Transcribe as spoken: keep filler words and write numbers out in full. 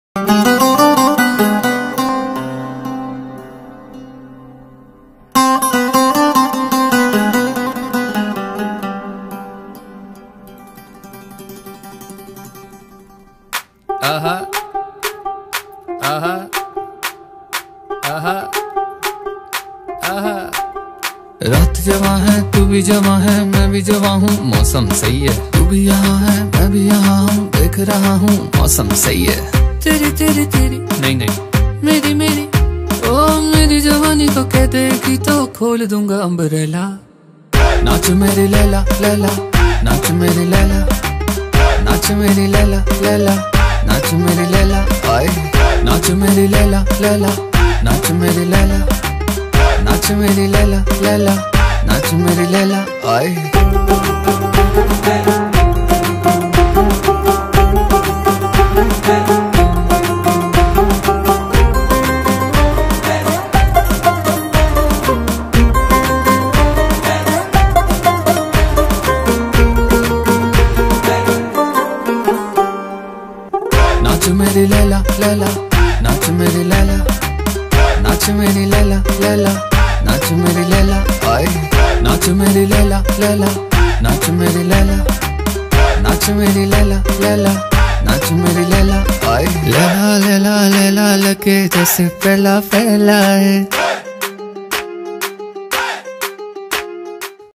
आहा आहा आहा आहा। रात जवां है तू भी जवां है मैं भी जवां हूँ, मौसम सही है। तू भी यहाँ है मैं भी यहाँ हूँ, देख रहा हूँ मौसम सही है। तेरी तेरी तेरी नहीं नहीं मेरी मेरी ओ मेरी जवानी को कह देगी तो खोल दूंगा अम्ब्रेला। नाच मेरी लैला लैला, नाच मेरी लैला, नाच मेरी लैला लैला, नाच मेरी लैला आए। नाच मेरी लैला लैला, नाच मेरी लैला, नाच मेरी लैला लैला, नाच मेरी लैला आए। नाच मेरी लैला लैला, नाच मेरी लैला, नाच मेरी लैला लैला, नाच मेरी लैला आए। नाच मेरी लैला लैला, नाच मेरी लैला, नाच मेरी लैला लैला, नाच मेरी लैला आए। लैला लैला लैला लगे जैसे पहला पहला है।